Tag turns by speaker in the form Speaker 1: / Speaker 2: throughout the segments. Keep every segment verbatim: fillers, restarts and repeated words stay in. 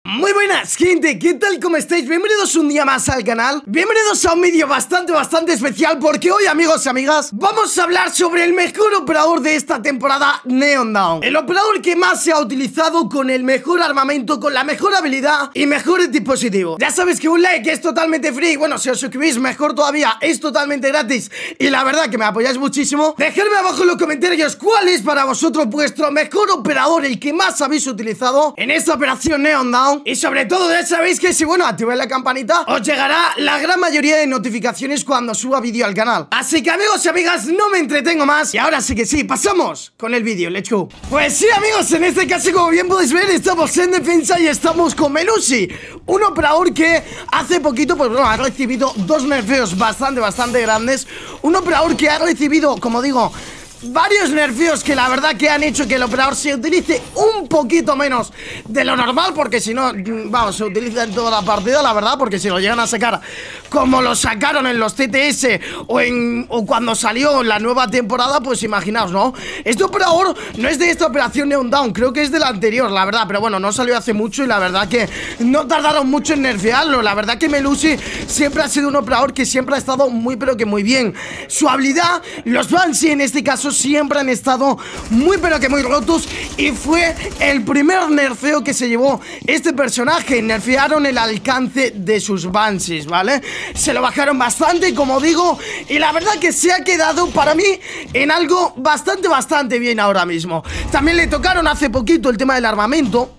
Speaker 1: Muy buenas, gente, ¿qué tal? ¿Cómo estáis? Bienvenidos un día más al canal. Bienvenidos a un vídeo bastante, bastante especial, porque hoy, amigos y amigas, vamos a hablar sobre el mejor operador de esta temporada, Neon Down. El operador que más se ha utilizado, con el mejor armamento, con la mejor habilidad y mejor dispositivo. Ya sabes que un like es totalmente free. Bueno, si os suscribís, mejor todavía, es totalmente gratis. Y la verdad que me apoyáis muchísimo. Dejadme abajo en los comentarios cuál es para vosotros vuestro mejor operador, el que más habéis utilizado en esta operación Neon Down. Y sobre todo ya sabéis que si, bueno, activáis la campanita, os llegará la gran mayoría de notificaciones cuando suba vídeo al canal. Así que, amigos y amigas, no me entretengo más. Y ahora sí que sí, pasamos con el vídeo, let's go. Pues sí, amigos, en este caso, como bien podéis ver, estamos en defensa y estamos con Melusi, un operador que hace poquito, pues bueno, ha recibido dos nerfeos bastante, bastante grandes. Un operador que ha recibido, como digo, varios nerfeos que la verdad que han hecho que el operador se utilice un poquito menos de lo normal, porque si no, vamos, se utiliza en toda la partida, la verdad, porque si lo llegan a sacar como lo sacaron en los T T S o, en, o cuando salió la nueva temporada, pues imaginaos, ¿no? Este operador no es de esta operación Neon Down, creo que es de la anterior, la verdad, pero bueno, no salió hace mucho y la verdad que no tardaron mucho en nerfearlo. La verdad que Melusi siempre ha sido un operador que siempre ha estado muy pero que muy bien. Su habilidad, los Banshee en este caso siempre han estado muy pero que muy rotos, y fue el primer nerfeo que se llevó este personaje. Nerfearon el alcance de sus Banshees, ¿vale? Se lo bajaron bastante, como digo, y la verdad que se ha quedado para mí en algo bastante, bastante bien ahora mismo. También le tocaron hace poquito el tema del armamento.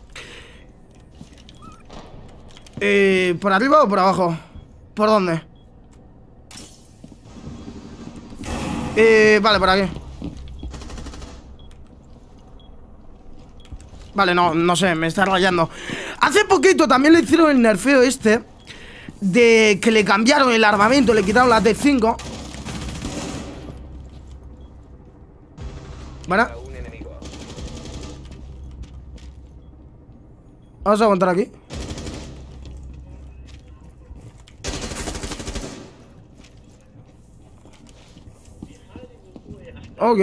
Speaker 1: Eh, ¿por arriba o por abajo? ¿Por dónde? Eh, vale, por aquí. Vale, no, no sé, me está rayando. Hace poquito también le hicieron el nerfeo este de que le cambiaron el armamento, le quitaron la T cinco. Bueno, vamos a aguantar aquí. Ok.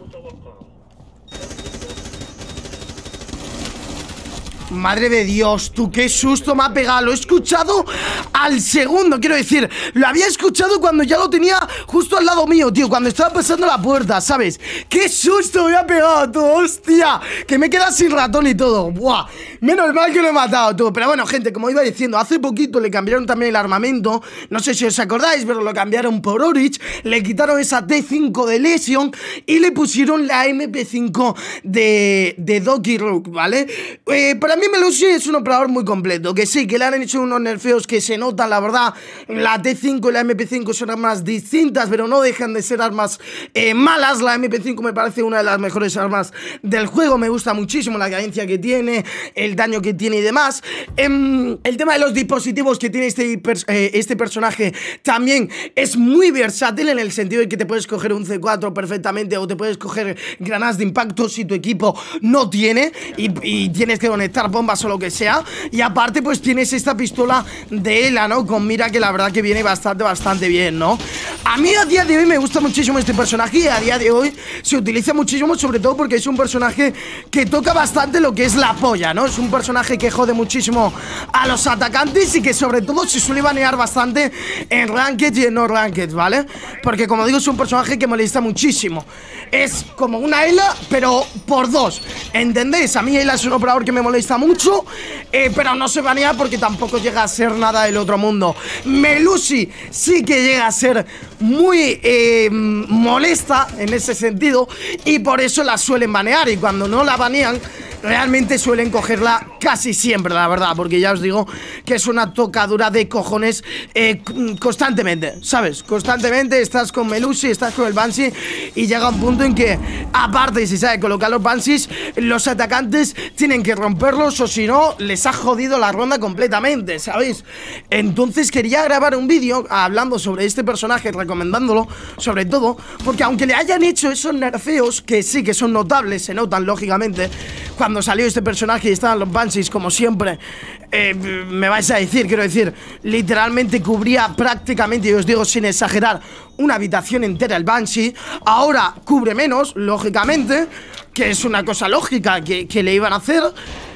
Speaker 1: Madre de Dios, tú, qué susto me ha pegado. Lo he escuchado al segundo, quiero decir, lo había escuchado cuando ya lo tenía justo al lado mío, tío, cuando estaba pasando la puerta, ¿sabes? Qué susto me ha pegado, tú, hostia, que me queda sin ratón y todo. Buah, menos mal que lo he matado, tú. Pero bueno, gente, como iba diciendo, hace poquito le cambiaron también el armamento. No sé si os acordáis, pero lo cambiaron por Oryx. Le quitaron esa T cinco de Lesion y le pusieron la M P cinco de, de Doki Rook, ¿vale? Eh, para mí Melusi es un operador muy completo, que sí, que le han hecho unos nerfeos que se notan, la verdad. La T cinco y la M P cinco son armas distintas, pero no dejan de ser armas eh, malas. La M P cinco me parece una de las mejores armas del juego, me gusta muchísimo la cadencia que tiene, el daño que tiene y demás. eh, El tema de los dispositivos que tiene este, pers eh, este personaje también es muy versátil, en el sentido de que te puedes coger un C cuatro perfectamente, o te puedes coger granadas de impacto si tu equipo no tiene y, y tienes que conectar bombas o lo que sea. Y aparte pues tienes esta pistola de Ela, ¿no? Con mira, que la verdad que viene bastante, bastante bien, ¿no? A mí a día de hoy me gusta muchísimo este personaje, y a día de hoy se utiliza muchísimo, sobre todo porque es un personaje que toca bastante lo que es la polla, ¿no? Es un personaje que jode muchísimo a los atacantes y que sobre todo se suele banear bastante en Ranked y en no Ranked, ¿vale? Porque como digo, es un personaje que molesta muchísimo. Es como una Ela, pero por dos, ¿entendéis? A mí Ela es un operador que me molesta mucho, eh, pero no se banea porque tampoco llega a ser nada del otro mundo. Melusi sí que llega a ser muy eh, molesta en ese sentido, y por eso la suelen banear, y cuando no la banean realmente suelen cogerla casi siempre, la verdad, porque ya os digo que es una tocadura de cojones eh, constantemente, ¿sabes? Constantemente estás con Melusi, estás con el Banshee, y llega un punto en que, aparte, si sabe colocar los Banshees, los atacantes tienen que romperlos, o si no, les ha jodido la ronda completamente, ¿sabéis? Entonces quería grabar un vídeo hablando sobre este personaje, recomendándolo, sobre todo, porque aunque le hayan hecho esos nerfeos, que sí que son notables, se notan lógicamente, cuando salió este personaje y estaban los Banshees, como siempre, eh, me vais a decir, quiero decir, literalmente cubría prácticamente, y os digo sin exagerar, una habitación entera el Banshee. Ahora cubre menos, lógicamente, que es una cosa lógica que, que le iban a hacer.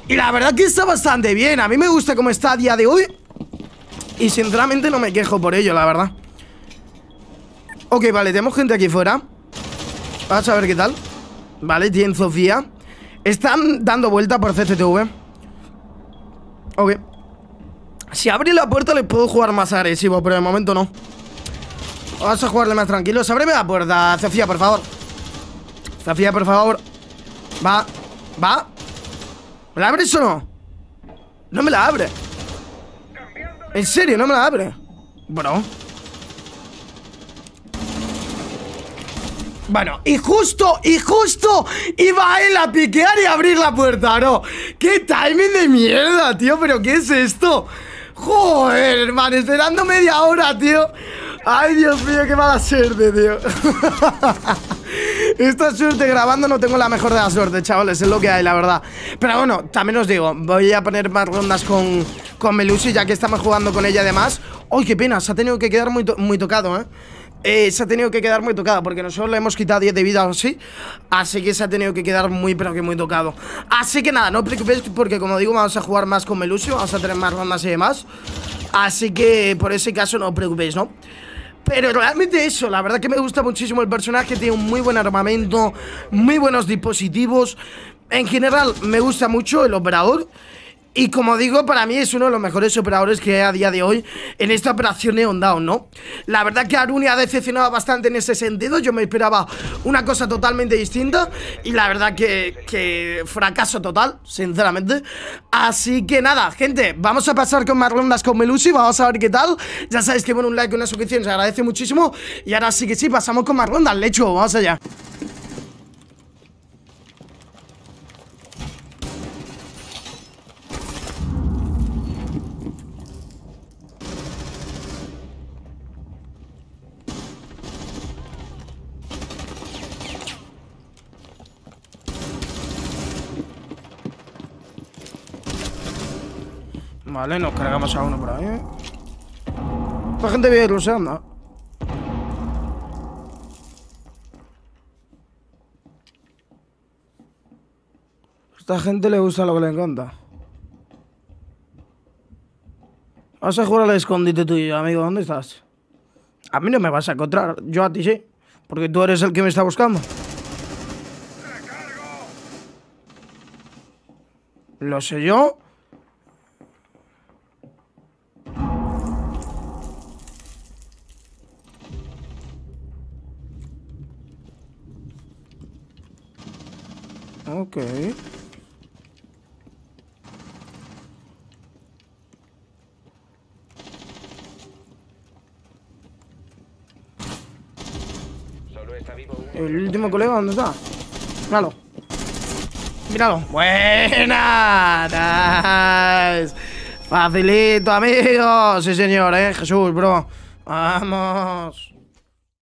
Speaker 1: Y la verdad que está bastante bien. A mí me gusta cómo está a día de hoy. Y sinceramente no me quejo por ello, la verdad. Ok, vale, tenemos gente aquí fuera. Vamos a ver qué tal. Vale, tienen Sofía. Están dando vuelta por C C T V. Ok. Si abre la puerta les puedo jugar más agresivo, pero de momento no. Vamos a jugarle más tranquilos. Ábreme la puerta, Sofía, por favor. Sofía, por favor. Va, va. ¿Me la abres o no? No me la abre. En serio, no me la abre. Bro. Bueno, y justo, y justo iba él a piquear y a abrir la puerta, ¿no? ¡Qué timing de mierda, tío! ¿Pero qué es esto? Joder, hermano, esperando media hora, tío. Ay, Dios mío, qué mala suerte, tío. Esta suerte grabando no tengo la mejor de las suertes, chavales, es lo que hay, la verdad. Pero bueno, también os digo, voy a poner más rondas con, con Melusi, ya que estamos jugando con ella además. ¡Ay, qué pena! Se ha tenido que quedar muy, to muy tocado, ¿eh? Eh, se ha tenido que quedar muy tocado, porque nosotros le hemos quitado diez de vida o así. Así que se ha tenido que quedar muy, pero que muy tocado. Así que nada, no os preocupéis, porque como digo, vamos a jugar más con Melusi. Vamos a tener más rondas y demás. Así que por ese caso no os preocupéis, ¿no? Pero realmente eso, la verdad que me gusta muchísimo el personaje. Tiene un muy buen armamento, muy buenos dispositivos. En general me gusta mucho el operador. Y como digo, para mí es uno de los mejores operadores que hay a día de hoy en esta operación Neon Down, ¿no? La verdad que Aruni ha decepcionado bastante en ese sentido. Yo me esperaba una cosa totalmente distinta. Y la verdad que, que fracaso total, sinceramente. Así que nada, gente, vamos a pasar con más rondas con Melusi. Vamos a ver qué tal. Ya sabéis que bueno, un like y una suscripción se agradece muchísimo. Y ahora sí que sí, pasamos con más rondas. Lecho, vamos allá. Vale, nos cargamos a uno por ahí. La gente viene ruseando. A esta gente le gusta lo que le encanta. Vas a jugar al escondite tú y yo, amigo. ¿Dónde estás? A mí no me vas a encontrar. Yo a ti sí. Porque tú eres el que me está buscando. Lo sé yo. Ok. El último colega, ¿dónde está? Míralo. Míralo. Buena. Nice. Facilito, amigos. Sí, señor, eh. Jesús, bro. Vamos.